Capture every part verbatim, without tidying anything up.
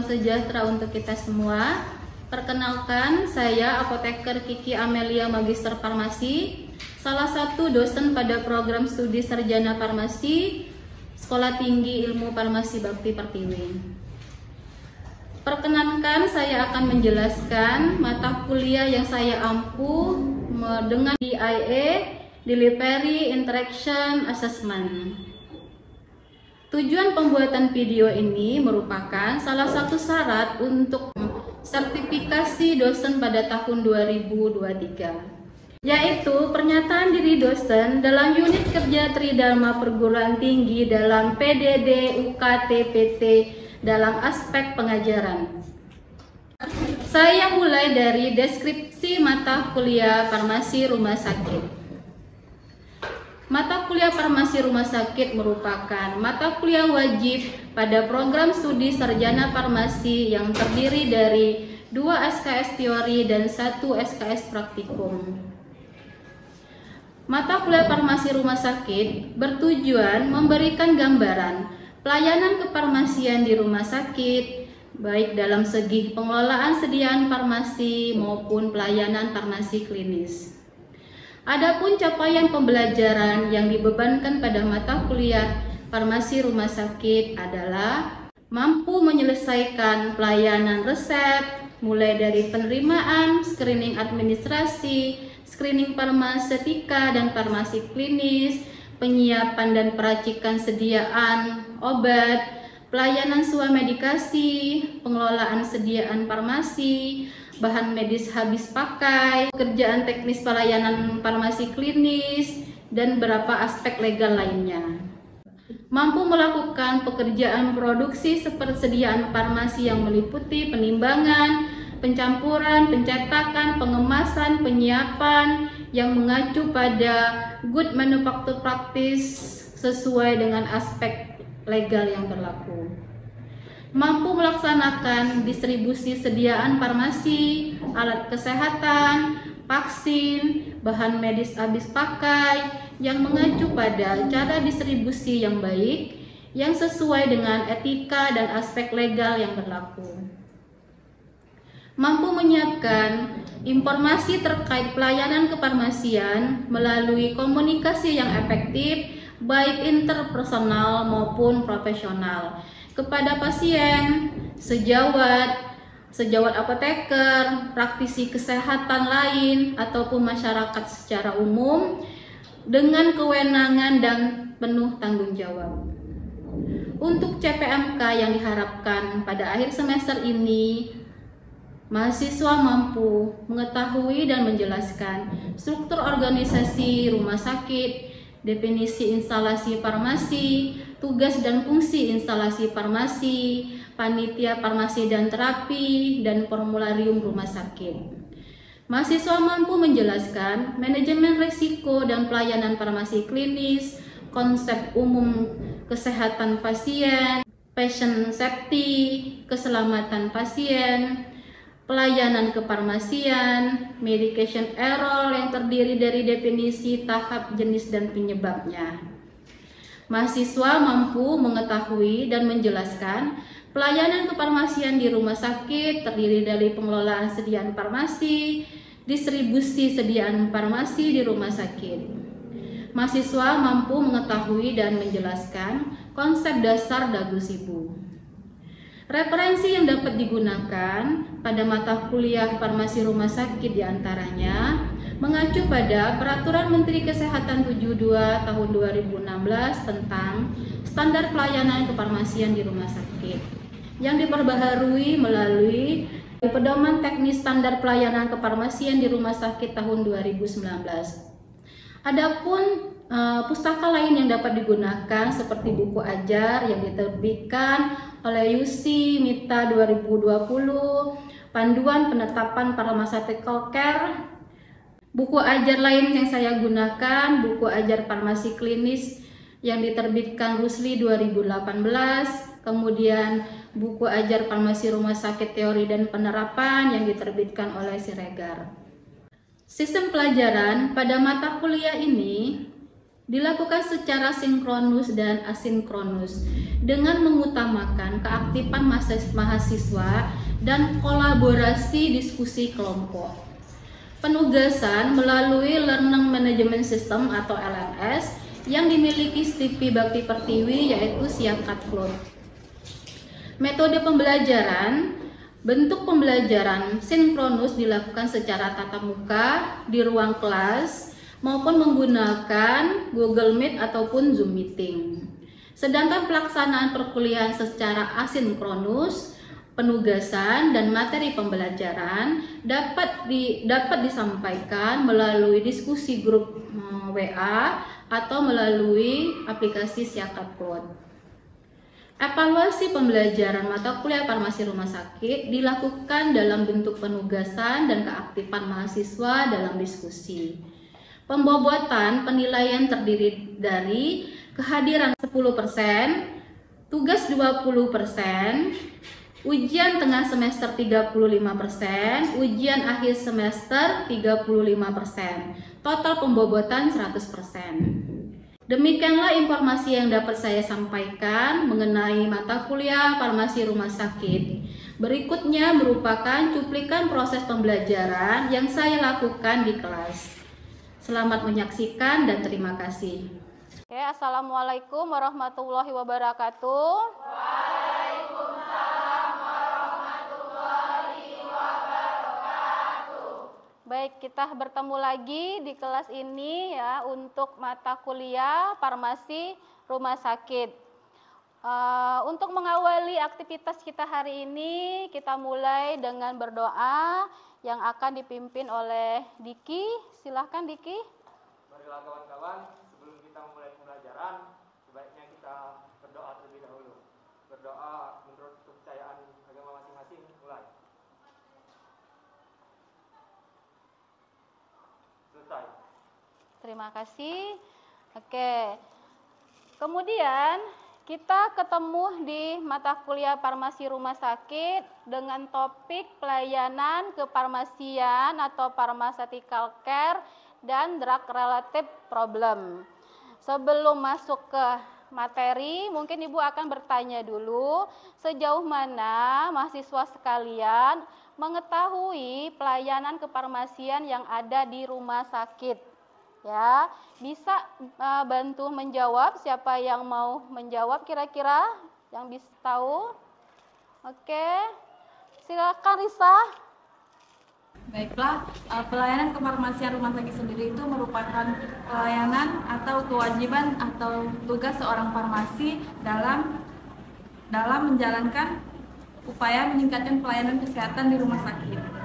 sejahtera untuk kita semua. Perkenalkan, saya Apoteker Kiki Amelia Magister Farmasi, salah satu dosen pada program studi Sarjana Farmasi Sekolah Tinggi Ilmu Farmasi Bakti Pertiwi. Perkenankan, saya akan menjelaskan mata kuliah yang saya ampu dengan D I A, Delivery Interaction Assessment. Tujuan pembuatan video ini merupakan salah satu syarat untuk sertifikasi dosen pada tahun dua ribu dua puluh tiga, yaitu pernyataan diri dosen dalam unit kerja Tridharma Perguruan Tinggi dalam P D D U K T P T dalam aspek pengajaran. Saya mulai dari deskripsi mata kuliah farmasi rumah sakit. Mata kuliah farmasi rumah sakit merupakan mata kuliah wajib pada program studi sarjana farmasi yang terdiri dari dua S K S teori dan satu S K S praktikum. Mata kuliah farmasi rumah sakit bertujuan memberikan gambaran pelayanan kefarmasian di rumah sakit, baik dalam segi pengelolaan sediaan farmasi maupun pelayanan farmasi klinis. Adapun capaian pembelajaran yang dibebankan pada mata kuliah farmasi rumah sakit adalah mampu menyelesaikan pelayanan resep, mulai dari penerimaan, screening administrasi, screening farmasetika dan farmasi klinis, penyiapan dan peracikan sediaan obat, pelayanan swamedikasi, pengelolaan sediaan farmasi, bahan medis habis pakai, pekerjaan teknis pelayanan farmasi klinis, dan beberapa aspek legal lainnya. Mampu melakukan pekerjaan produksi sepersediaan farmasi yang meliputi penimbangan, pencampuran, pencetakan, pengemasan, penyiapan yang mengacu pada good manufacture practice sesuai dengan aspek legal yang berlaku. Mampu melaksanakan distribusi sediaan farmasi, alat kesehatan, vaksin, bahan medis habis pakai yang mengacu pada cara distribusi yang baik, yang sesuai dengan etika dan aspek legal yang berlaku. Mampu menyiapkan informasi terkait pelayanan kefarmasian melalui komunikasi yang efektif, baik interpersonal maupun profesional, kepada pasien, sejawat, sejawat apoteker, praktisi kesehatan lain, ataupun masyarakat secara umum dengan kewenangan dan penuh tanggung jawab. Untuk C P M K yang diharapkan pada akhir semester ini, mahasiswa mampu mengetahui dan menjelaskan struktur organisasi rumah sakit, definisi instalasi farmasi, tugas dan fungsi instalasi farmasi, panitia farmasi dan terapi, dan formularium rumah sakit. Mahasiswa mampu menjelaskan manajemen risiko dan pelayanan farmasi klinis, konsep umum kesehatan pasien, patient safety, keselamatan pasien, pelayanan kefarmasian, medication error yang terdiri dari definisi, tahap, jenis, dan penyebabnya. Mahasiswa mampu mengetahui dan menjelaskan pelayanan kefarmasian di rumah sakit terdiri dari pengelolaan sediaan farmasi, distribusi sediaan farmasi di rumah sakit. Mahasiswa mampu mengetahui dan menjelaskan konsep dasar dagu sibu. Referensi yang dapat digunakan pada mata kuliah farmasi rumah sakit diantaranya mengacu pada Peraturan Menteri Kesehatan tujuh puluh dua tahun dua ribu enam belas tentang standar pelayanan kefarmasian di rumah sakit yang diperbaharui melalui Pedoman Teknis Standar Pelayanan Kefarmasian di Rumah Sakit tahun dua ribu sembilan belas. Adapun uh, pustaka lain yang dapat digunakan seperti buku ajar yang diterbitkan oleh U C MITA dua ribu dua puluh, Panduan Penetapan Pharmaceutical Care. Buku ajar lain yang saya gunakan, buku ajar farmasi klinis yang diterbitkan Rusli dua ribu delapan belas, kemudian buku ajar farmasi rumah sakit teori dan penerapan yang diterbitkan oleh Siregar. Sistem pelajaran pada mata kuliah ini dilakukan secara sinkronus dan asinkronus dengan mengutamakan keaktifan mahasiswa dan kolaborasi diskusi kelompok. Penugasan melalui Learning Management System atau L M S yang dimiliki Stipi Bakti Pertiwi yaitu Siakatlon. Metode pembelajaran, bentuk pembelajaran sinkronus dilakukan secara tatap muka di ruang kelas maupun menggunakan Google Meet ataupun Zoom Meeting. Sedangkan pelaksanaan perkuliahan secara asinkronus, penugasan dan materi pembelajaran dapat di, dapat disampaikan melalui diskusi grup hmm, W A atau melalui aplikasi Siakatlon. Evaluasi pembelajaran mata kuliah farmasi rumah sakit dilakukan dalam bentuk penugasan dan keaktifan mahasiswa dalam diskusi. Pembobotan penilaian terdiri dari kehadiran sepuluh persen, tugas dua puluh persen, ujian tengah semester tiga puluh lima persen, ujian akhir semester tiga puluh lima persen, total pembobotan seratus persen. Demikianlah informasi yang dapat saya sampaikan mengenai mata kuliah farmasi rumah sakit. Berikutnya merupakan cuplikan proses pembelajaran yang saya lakukan di kelas. Selamat menyaksikan dan terima kasih. Oke, assalamualaikum warahmatullahi wabarakatuh. Waalaikumsalam warahmatullahi wabarakatuh. Baik, kita bertemu lagi di kelas ini ya untuk mata kuliah farmasi rumah sakit. Uh, untuk mengawali aktivitas kita hari ini, kita mulai dengan berdoa yang akan dipimpin oleh Diki. Silahkan Diki. Marilah kawan-kawan, sebelum kita memulai pembelajaran, sebaiknya kita berdoa terlebih dahulu. Berdoa menurut kepercayaan agama masing-masing. Mulai. Selesai. Terima kasih. Oke. Kemudian kita ketemu di mata kuliah farmasi rumah sakit dengan topik pelayanan kefarmasian atau pharmaceutical care dan drug related problem. Sebelum masuk ke materi, mungkin Ibu akan bertanya dulu, sejauh mana mahasiswa sekalian mengetahui pelayanan kefarmasian yang ada di rumah sakit? Ya, bisa uh, bantu menjawab, siapa yang mau menjawab kira-kira yang bisa tahu? Oke, silakan Risa. Baiklah, pelayanan kefarmasian rumah sakit sendiri itu merupakan pelayanan atau kewajiban atau tugas seorang farmasi dalam dalam menjalankan upaya meningkatkan pelayanan kesehatan di rumah sakit.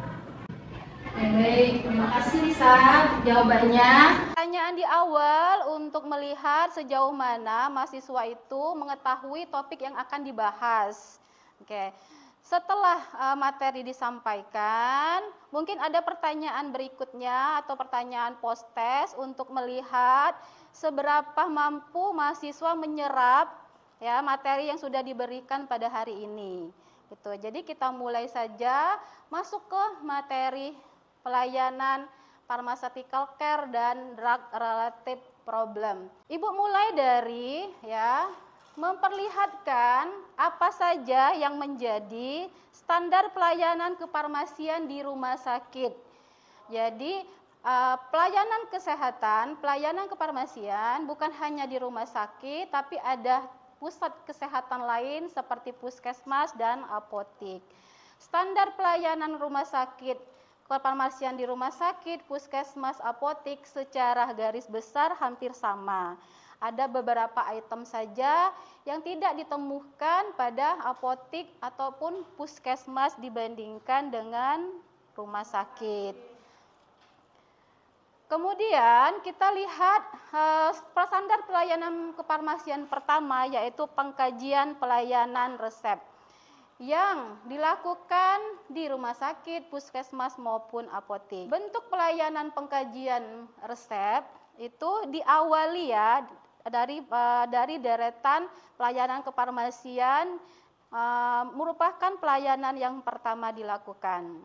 Baik, terima kasih Risa jawabannya. Pertanyaan di awal untuk melihat sejauh mana mahasiswa itu mengetahui topik yang akan dibahas. Oke. Setelah uh, materi disampaikan, mungkin ada pertanyaan berikutnya atau pertanyaan post-test untuk melihat seberapa mampu mahasiswa menyerap ya materi yang sudah diberikan pada hari ini. Gitu. Jadi kita mulai saja masuk ke materi pelayanan pharmaceutical care dan drug related problem. Ibu mulai dari ya memperlihatkan apa saja yang menjadi standar pelayanan kefarmasian di rumah sakit. Jadi uh, pelayanan kesehatan, pelayanan kefarmasian bukan hanya di rumah sakit, tapi ada pusat kesehatan lain seperti puskesmas dan apotik. Standar pelayanan rumah sakit kefarmasian di rumah sakit, puskesmas, apotik secara garis besar hampir sama. Ada beberapa item saja yang tidak ditemukan pada apotik ataupun puskesmas dibandingkan dengan rumah sakit. Kemudian kita lihat uh, standar pelayanan kefarmasian pertama yaitu pengkajian pelayanan resep yang dilakukan di rumah sakit, puskesmas maupun apotik. Bentuk pelayanan pengkajian resep itu diawali ya dari uh, dari deretan pelayanan kefarmasian uh, merupakan pelayanan yang pertama dilakukan.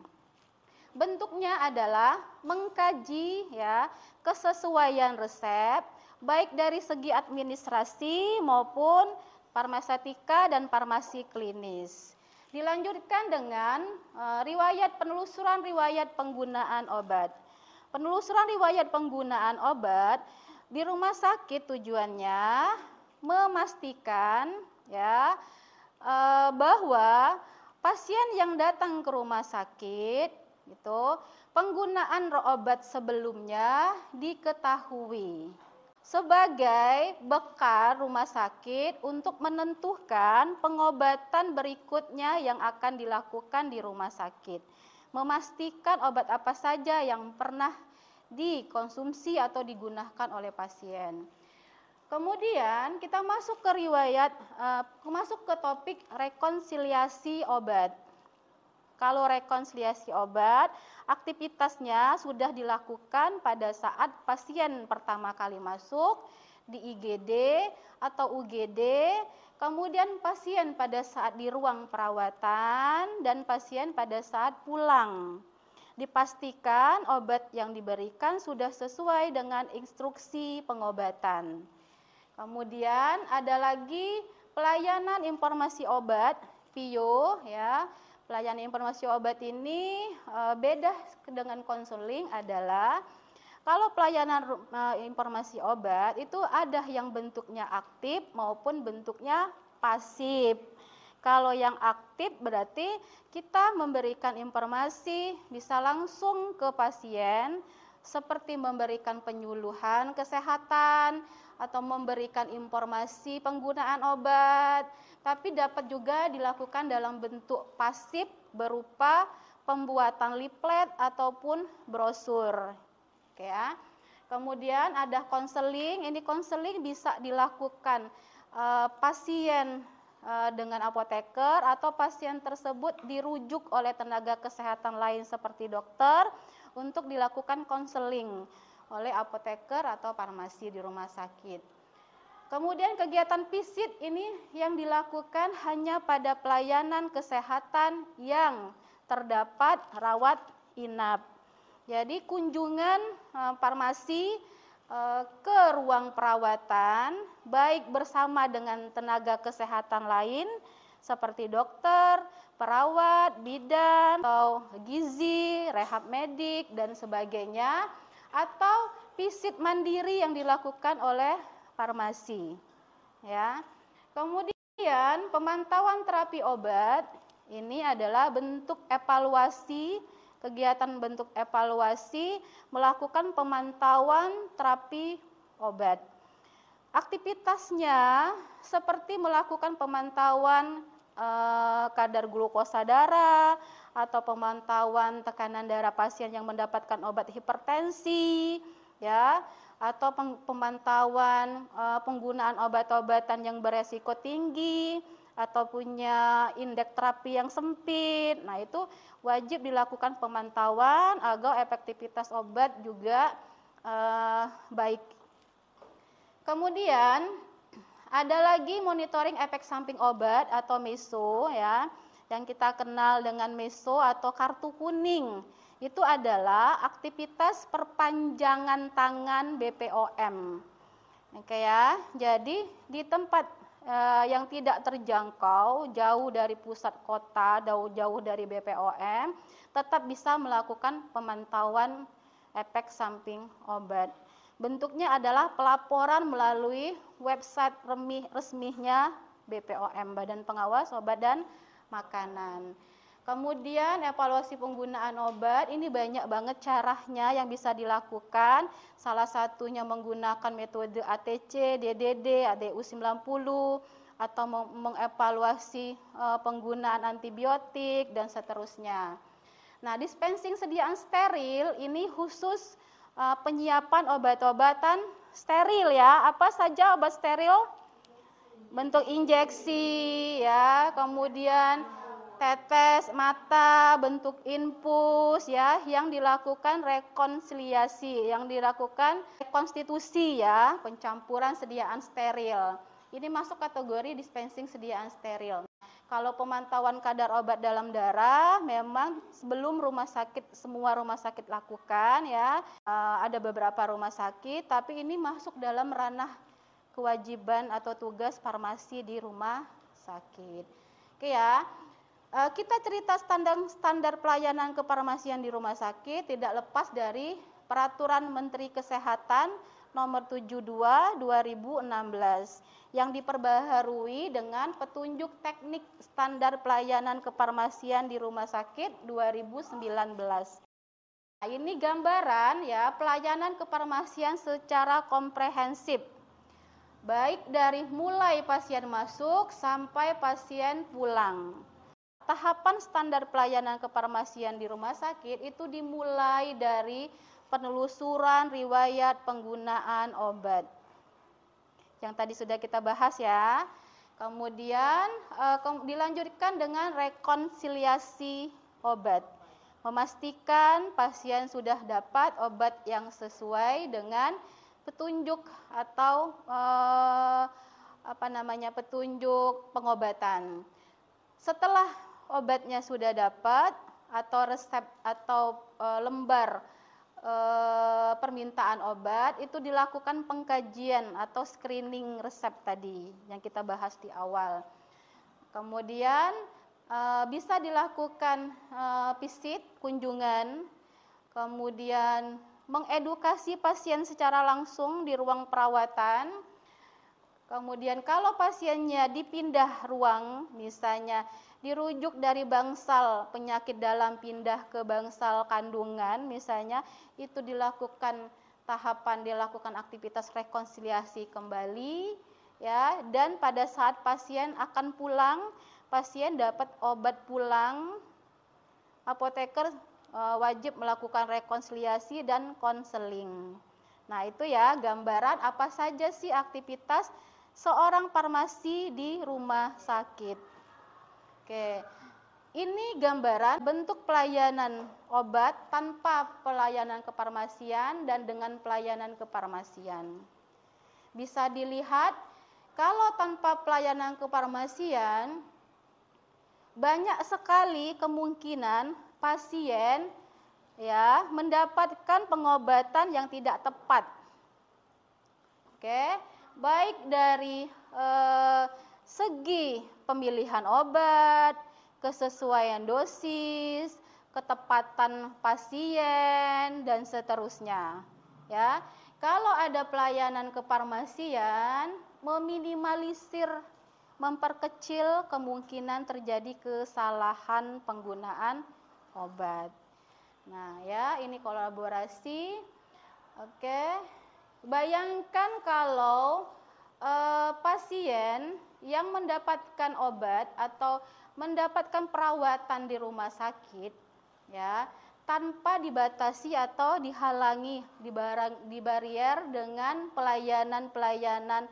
Bentuknya adalah mengkaji ya kesesuaian resep, baik dari segi administrasi maupun farmaseutika dan farmasi klinis. Dilanjutkan dengan e, riwayat penelusuran riwayat penggunaan obat. Penelusuran riwayat penggunaan obat di rumah sakit tujuannya memastikan ya e, bahwa pasien yang datang ke rumah sakit itu penggunaan obat sebelumnya diketahui sebagai bekal rumah sakit untuk menentukan pengobatan berikutnya yang akan dilakukan di rumah sakit. Memastikan obat apa saja yang pernah dikonsumsi atau digunakan oleh pasien. Kemudian kita masuk ke riwayat, uh, masuk ke topik rekonsiliasi obat. Kalau rekonsiliasi obat, aktivitasnya sudah dilakukan pada saat pasien pertama kali masuk di I G D atau U G D, kemudian pasien pada saat di ruang perawatan, dan pasien pada saat pulang. Dipastikan obat yang diberikan sudah sesuai dengan instruksi pengobatan. Kemudian ada lagi pelayanan informasi obat, P I O ya. Pelayanan informasi obat ini e, beda dengan konseling adalah kalau pelayanan e, informasi obat itu ada yang bentuknya aktif maupun bentuknya pasif. Kalau yang aktif berarti kita memberikan informasi bisa langsung ke pasien seperti memberikan penyuluhan kesehatan atau memberikan informasi penggunaan obat, tapi dapat juga dilakukan dalam bentuk pasif berupa pembuatan leaflet ataupun brosur. Oke ya. Kemudian ada konseling, ini konseling bisa dilakukan uh, pasien uh, dengan apoteker atau pasien tersebut dirujuk oleh tenaga kesehatan lain seperti dokter untuk dilakukan konseling oleh apoteker atau farmasi di rumah sakit. Kemudian kegiatan visit ini yang dilakukan hanya pada pelayanan kesehatan yang terdapat rawat inap. Jadi kunjungan e, farmasi e, ke ruang perawatan baik bersama dengan tenaga kesehatan lain seperti dokter, perawat, bidan, atau gizi, rehab medik dan sebagainya, atau visit mandiri yang dilakukan oleh farmasi. Ya. Kemudian pemantauan terapi obat ini adalah bentuk evaluasi, kegiatan bentuk evaluasi melakukan pemantauan terapi obat. Aktivitasnya seperti melakukan pemantauan eh, kadar glukosa darah atau pemantauan tekanan darah pasien yang mendapatkan obat hipertensi, ya, atau pemantauan e, penggunaan obat-obatan yang beresiko tinggi atau punya indeks terapi yang sempit. Nah, itu wajib dilakukan pemantauan agar efektivitas obat juga e, baik. Kemudian ada lagi monitoring efek samping obat atau MESO ya, yang kita kenal dengan MESO atau kartu kuning. Itu adalah aktivitas perpanjangan tangan B P O M. Oke ya. Jadi di tempat e, yang tidak terjangkau, jauh dari pusat kota, jauh-jauh dari B P O M, tetap bisa melakukan pemantauan efek samping obat. Bentuknya adalah pelaporan melalui website resminya B P O M, Badan Pengawas Obat dan Makanan. Kemudian evaluasi penggunaan obat, ini banyak banget caranya yang bisa dilakukan. Salah satunya menggunakan metode A T C, D D D, A D U sembilan puluh, atau mengevaluasi e, penggunaan antibiotik, dan seterusnya. Nah, dispensing sediaan steril ini khusus e, penyiapan obat-obatan steril ya. Apa saja obat steril? Bentuk injeksi ya, kemudian tetes mata, bentuk infus ya, yang dilakukan rekonsiliasi, yang dilakukan rekonstitusi ya, pencampuran sediaan steril. Ini masuk kategori dispensing sediaan steril. kalau pemantauan kadar obat dalam darah memang sebelum rumah sakit, semua rumah sakit lakukan ya. Ada beberapa rumah sakit, tapi ini masuk dalam ranah kewajiban atau tugas farmasi di rumah sakit. Oke ya, kita cerita standar standar pelayanan kefarmasian di rumah sakit tidak lepas dari Peraturan Menteri Kesehatan Nomor tujuh puluh dua dua ribu enam belas yang diperbaharui dengan Petunjuk Teknik Standar Pelayanan Kefarmasian di Rumah Sakit dua ribu sembilan belas. Nah, ini gambaran ya pelayanan kefarmasian secara komprehensif. Baik dari mulai pasien masuk sampai pasien pulang. Tahapan standar pelayanan kefarmasian di rumah sakit itu dimulai dari penelusuran riwayat penggunaan obat. Yang tadi sudah kita bahas ya. Kemudian eh, ke- dilanjutkan dengan rekonsiliasi obat. Memastikan pasien sudah dapat obat yang sesuai dengan petunjuk atau eh, apa namanya petunjuk pengobatan. Setelah obatnya sudah dapat atau resep atau e, lembar e, permintaan obat itu dilakukan pengkajian atau screening resep tadi yang kita bahas di awal. Kemudian e, bisa dilakukan e, visit, kunjungan, kemudian mengedukasi pasien secara langsung di ruang perawatan. Kemudian kalau pasiennya dipindah ruang, misalnya dirujuk dari bangsal penyakit dalam pindah ke bangsal kandungan, misalnya itu dilakukan tahapan dilakukan aktivitas rekonsiliasi kembali, ya. Dan pada saat pasien akan pulang, pasien dapat obat pulang, apoteker e, wajib melakukan rekonsiliasi dan konseling. Nah itu ya gambaran apa saja sih aktivitas seorang farmasi di rumah sakit. Oke, ini gambaran bentuk pelayanan obat tanpa pelayanan kefarmasian dan dengan pelayanan kefarmasian. Bisa dilihat kalau tanpa pelayanan kefarmasian banyak sekali kemungkinan pasien ya mendapatkan pengobatan yang tidak tepat. Oke. Baik dari eh, segi pemilihan obat, kesesuaian dosis, ketepatan pasien dan seterusnya. Ya, kalau ada pelayanan kefarmasian, meminimalisir, memperkecil kemungkinan terjadi kesalahan penggunaan obat. Nah, ya ini kolaborasi. Oke. Bayangkan kalau eh, pasien yang mendapatkan obat atau mendapatkan perawatan di rumah sakit, ya, tanpa dibatasi atau dihalangi, dibarang, dibarier dengan pelayanan-pelayanan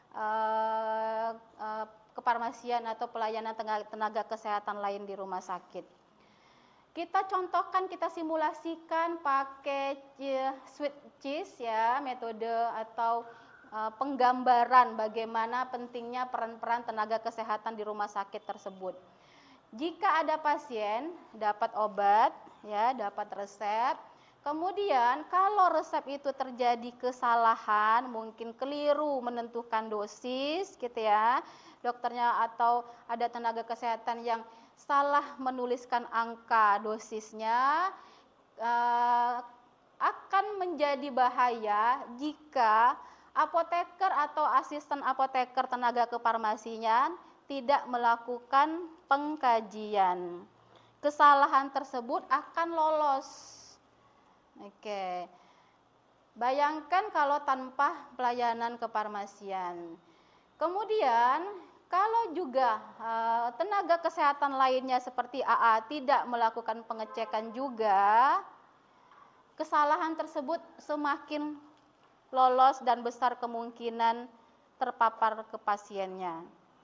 eh, eh, kefarmasian atau pelayanan tenaga, tenaga kesehatan lain di rumah sakit. Kita contohkan, kita simulasikan pakai sweet cheese ya, metode atau uh, penggambaran bagaimana pentingnya peran-peran tenaga kesehatan di rumah sakit tersebut. Jika ada pasien dapat obat ya, dapat resep, kemudian kalau resep itu terjadi kesalahan, mungkin keliru menentukan dosis gitu ya, dokternya atau ada tenaga kesehatan yang salah menuliskan angka dosisnya, eh, akan menjadi bahaya jika apoteker atau asisten apoteker tenaga kefarmasinya tidak melakukan pengkajian. Kesalahan tersebut akan lolos. Oke. Bayangkan kalau tanpa pelayanan kefarmasian. Kemudian kalau juga uh, tenaga kesehatan lainnya seperti A A tidak melakukan pengecekan juga, kesalahan tersebut semakin lolos dan besar kemungkinan terpapar ke pasiennya.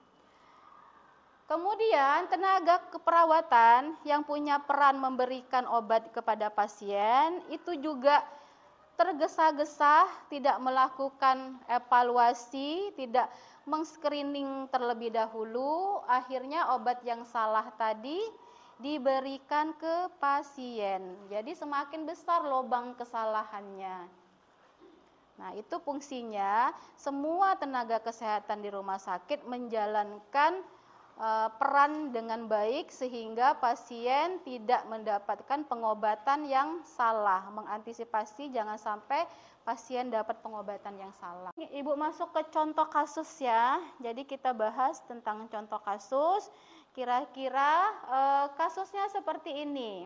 Kemudian tenaga keperawatan yang punya peran memberikan obat kepada pasien itu juga tergesa-gesa, tidak melakukan evaluasi, tidak meng-screening terlebih dahulu, akhirnya obat yang salah tadi diberikan ke pasien. Jadi semakin besar lubang kesalahannya. Nah, itu fungsinya semua tenaga kesehatan di rumah sakit menjalankan e, peran dengan baik sehingga pasien tidak mendapatkan pengobatan yang salah, mengantisipasi jangan sampai pasien dapat pengobatan yang salah. Ibu masuk ke contoh kasus ya. Jadi kita bahas tentang contoh kasus. Kira-kira e, kasusnya seperti ini.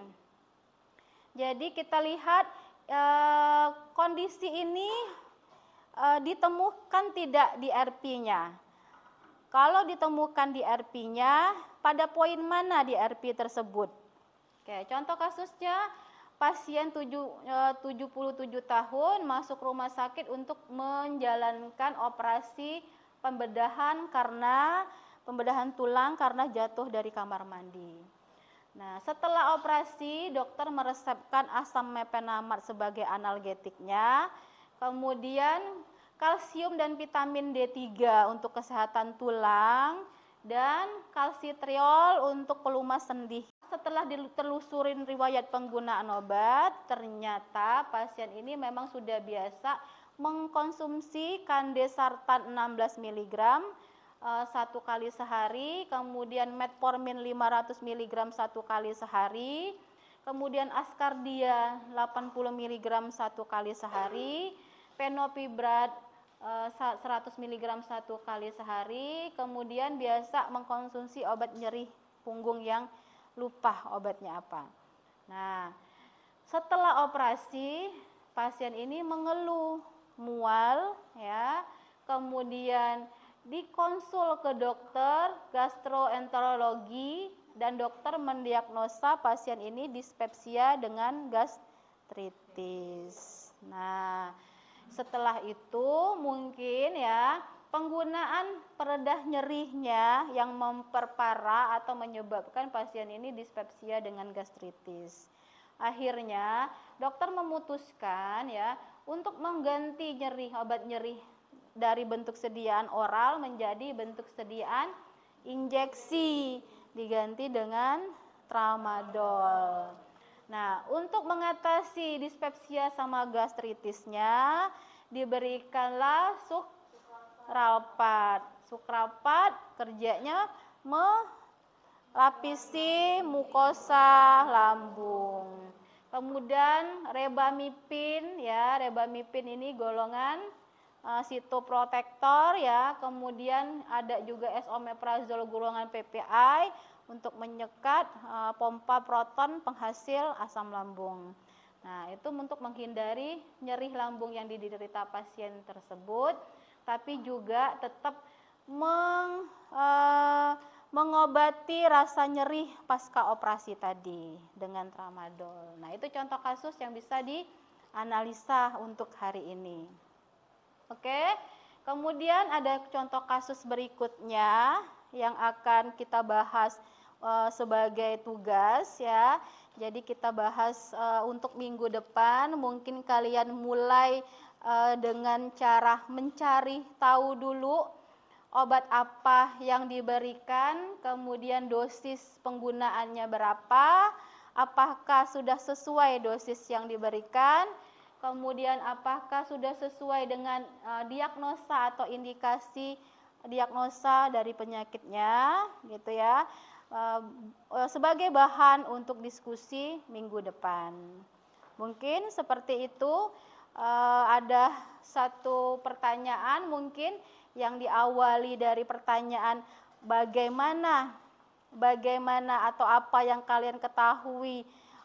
Jadi kita lihat e, kondisi ini e, ditemukan tidak di R P-nya. Kalau ditemukan di R P-nya, pada poin mana di R P tersebut? Oke, contoh kasusnya pasien tujuh puluh tujuh tahun masuk rumah sakit untuk menjalankan operasi pembedahan karena pembedahan tulang karena jatuh dari kamar mandi. Nah, setelah operasi, dokter meresepkan asam mepenamat sebagai analgetiknya, kemudian kalsium dan vitamin D tiga untuk kesehatan tulang, dan kalsitriol untuk pelumas sendi. Setelah ditelusurin riwayat penggunaan obat, ternyata pasien ini memang sudah biasa mengkonsumsi kandesartan enam belas miligram satu kali sehari, kemudian metformin lima ratus miligram satu kali sehari, kemudian askardia delapan puluh miligram satu kali sehari, fenopibrat seratus miligram satu kali sehari, kemudian biasa mengkonsumsi obat nyeri punggung yang lupa obatnya apa. Nah, setelah operasi pasien ini mengeluh mual ya, kemudian dikonsul ke dokter gastroenterologi dan dokter mendiagnosa pasien ini dispepsia dengan gastritis. Nah, setelah itu mungkin ya penggunaan peredah nyerinya yang memperparah atau menyebabkan pasien ini dispepsia dengan gastritis. Akhirnya dokter memutuskan ya untuk mengganti nyeri obat nyeri dari bentuk sediaan oral menjadi bentuk sediaan injeksi, diganti dengan tramadol. Nah, untuk mengatasi dispepsia sama gastritisnya diberikanlah sukralpat. Sukralpat kerjanya melapisi mukosa lambung. Kemudian rebamipin ya, rebamipin ini golongan Uh, sitoprotektor ya, kemudian ada juga esomeprazol golongan P P I untuk menyekat uh, pompa proton penghasil asam lambung. Nah, itu untuk menghindari nyeri lambung yang diderita pasien tersebut, tapi juga tetap meng, uh, mengobati rasa nyeri pasca operasi tadi dengan tramadol. Nah, itu contoh kasus yang bisa dianalisa untuk hari ini. Oke, kemudian ada contoh kasus berikutnya yang akan kita bahas e, sebagai tugas ya. Jadi kita bahas e, untuk minggu depan, mungkin kalian mulai e, dengan cara mencari tahu dulu obat apa yang diberikan, kemudian dosis penggunaannya berapa, apakah sudah sesuai dosis yang diberikan, kemudian apakah sudah sesuai dengan uh, diagnosa atau indikasi diagnosa dari penyakitnya gitu ya, uh, uh, sebagai bahan untuk diskusi minggu depan. Mungkin seperti itu. Uh, ada satu pertanyaan mungkin yang diawali dari pertanyaan bagaimana bagaimana atau apa yang kalian ketahui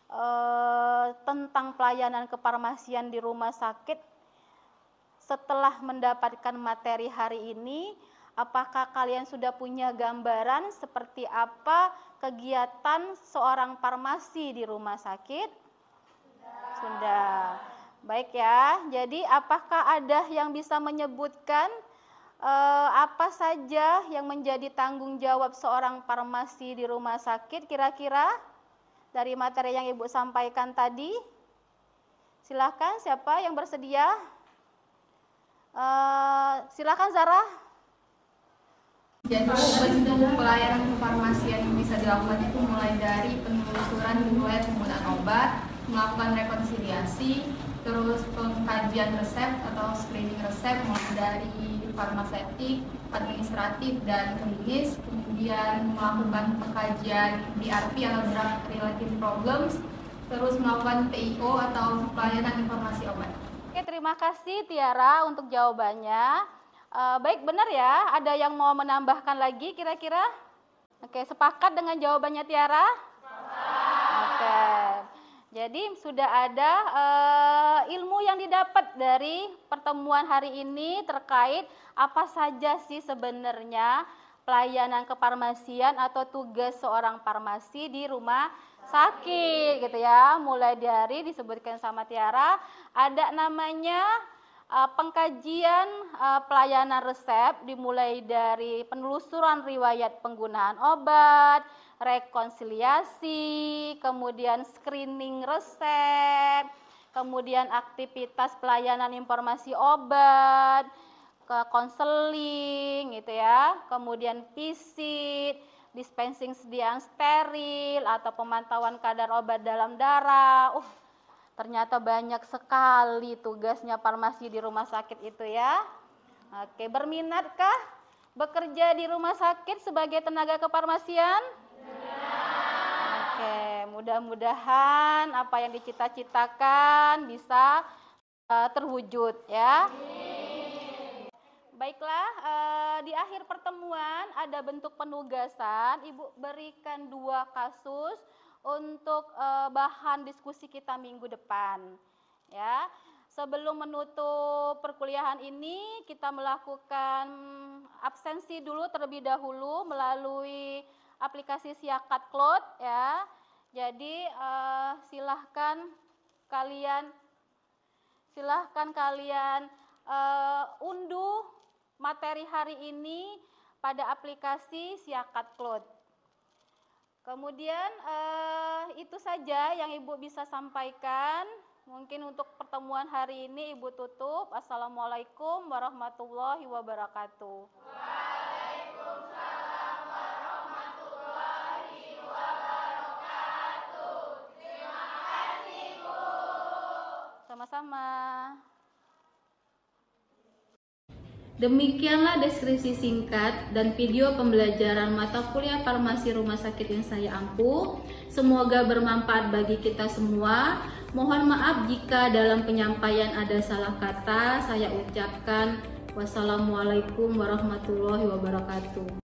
Uh, tentang pelayanan kefarmasian di rumah sakit setelah mendapatkan materi hari ini. Apakah kalian sudah punya gambaran seperti apa kegiatan seorang farmasi di rumah sakit? Sudah. Sudah. Baik ya. Jadi apakah ada yang bisa menyebutkan uh, apa saja yang menjadi tanggung jawab seorang farmasi di rumah sakit kira-kira? Dari materi yang Ibu sampaikan tadi, Silakan siapa yang bersedia? Uh, silakan Zara. Jadi bentuk pelayanan kefarmasian yang bisa dilakukan itu mulai dari penelusuran riwayat penggunaan obat, melakukan rekonsiliasi, terus pengkajian resep atau screening resep mulai dari farmaseutik, administratif, dan klinis, kemudian melakukan pengkajian D R P atau drug related problems, terus melakukan P I O atau pelayanan informasi obat. Oke, terima kasih Tiara untuk jawabannya. Uh, baik, benar ya. Ada yang mau menambahkan lagi kira-kira? Oke, sepakat dengan jawabannya Tiara? Sepakat. Oke, jadi sudah ada uh, ilmu yang didapat dari pertemuan hari ini terkait apa saja sih sebenarnya pelayanan kefarmasian atau tugas seorang farmasi di rumah sakit gitu ya. Mulai dari disebutkan sama Tiara, ada namanya uh, pengkajian uh, pelayanan resep, dimulai dari penelusuran riwayat penggunaan obat, rekonsiliasi, kemudian screening resep, kemudian aktivitas pelayanan informasi obat, ke konseling gitu ya, kemudian visit, dispensing sediaan steril atau pemantauan kadar obat dalam darah. Uh, ternyata banyak sekali tugasnya farmasi di rumah sakit itu ya. Oke, berminatkah bekerja di rumah sakit sebagai tenaga kefarmasian? Oke, mudah-mudahan apa yang dicita-citakan bisa uh, terwujud ya. Baiklah, eh, di akhir pertemuan ada bentuk penugasan. Ibu berikan dua kasus untuk eh, bahan diskusi kita minggu depan. Ya, sebelum menutup perkuliahan ini, kita melakukan absensi dulu terlebih dahulu melalui aplikasi Siakat Cloud. Ya, jadi eh, silahkan kalian, silahkan kalian eh, unduh materi hari ini pada aplikasi Siakat Cloud. Kemudian eh, itu saja yang Ibu bisa sampaikan. Mungkin untuk pertemuan hari ini Ibu tutup. Assalamualaikum warahmatullahi wabarakatuh. Waalaikumsalam warahmatullahi wabarakatuh. Terima kasih, Bu. Sama-sama. Demikianlah deskripsi singkat dan video pembelajaran mata kuliah farmasi rumah sakit yang saya ampuh. Semoga bermanfaat bagi kita semua. Mohon maaf jika dalam penyampaian ada salah kata. Saya ucapkan wassalamualaikum warahmatullahi wabarakatuh.